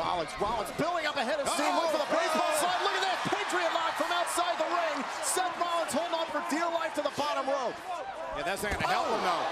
Rollins building up ahead of steam. Look for the baseball slide. Look at that Patriot lock from outside the ring. Seth Rollins holding on for dear life to the bottom rope. Yeah, that's not going to help him, though.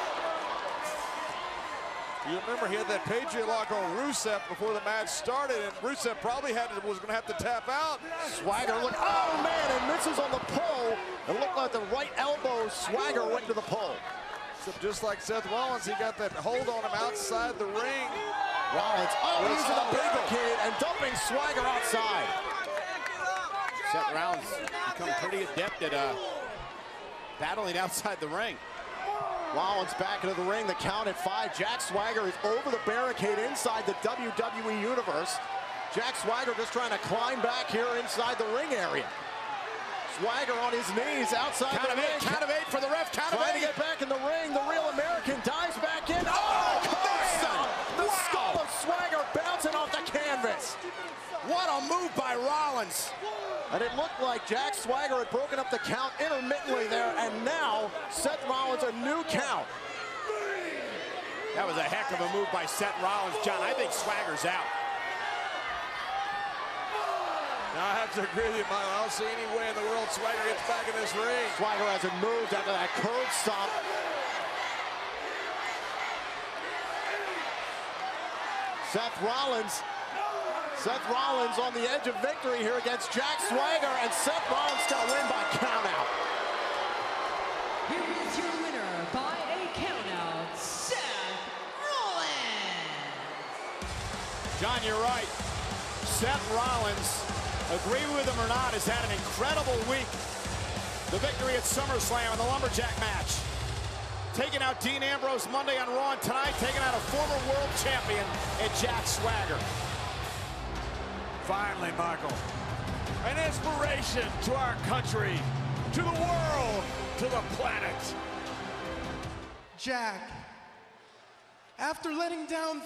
You remember he had that Patriot lock on Rusev before the match started, and Rusev probably was going to have to tap out. Swagger, look, oh man, and misses on the pull. It looked like the right elbow. Swagger went to the pull. So just like Seth Rollins, he got that hold on him outside the ring. Rollins, using the barricade and dumping Swagger outside. Seth Rollins become pretty adept at battling outside the ring. Rollins back into the ring, the count at 5. Jack Swagger is over the barricade inside the WWE Universe. Jack Swagger just trying to climb back here inside the ring area. Swagger on his knees outside the ring. Count of 8 for the ref, count of 8. Trying to get back in the ring, the Real American dives back in. Oh, the skull of Swagger bouncing off the canvas. What a move by Rollins. And it looked like Jack Swagger had broken up the count intermittently there, and now Seth Rollins a new count. That was a heck of a move by Seth Rollins, John. I think Swagger's out. Now, I have to agree with you, Mike. I don't see any way in the world Swagger gets back in this ring. Swagger hasn't moved after that curb stomp. Seth Rollins on the edge of victory here against Jack Swagger, and Seth Rollins gonna win by countout. Here is your winner by a countout, Seth Rollins. John, you're right. Seth Rollins, agree with him or not, has had an incredible week. The victory at SummerSlam in the Lumberjack match. Taking out Dean Ambrose Monday on Raw, and tonight taking out a former world champion at Jack Swagger. Finally, Michael, an inspiration to our country, to the world, to the planet. Jack, after letting down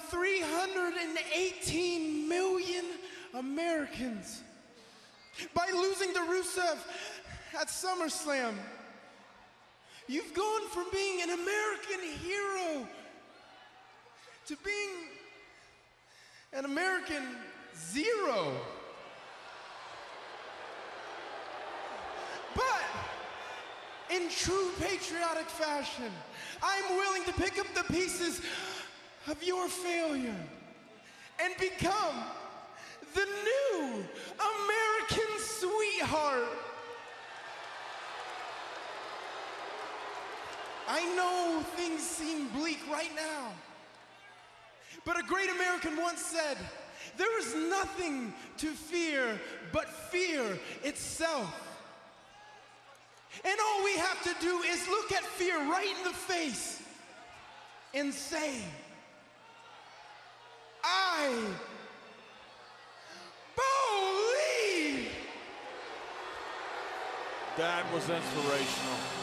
318 million Americans by losing to Rusev at SummerSlam, you've gone from being an American hero to being an American zero. But in true patriotic fashion, I'm willing to pick up the pieces of your failure and become the new American sweetheart. I know things seem bleak right now, but a great American once said, there is nothing to fear but fear itself. And all we have to do is look at fear right in the face and say, I believe. That was inspirational.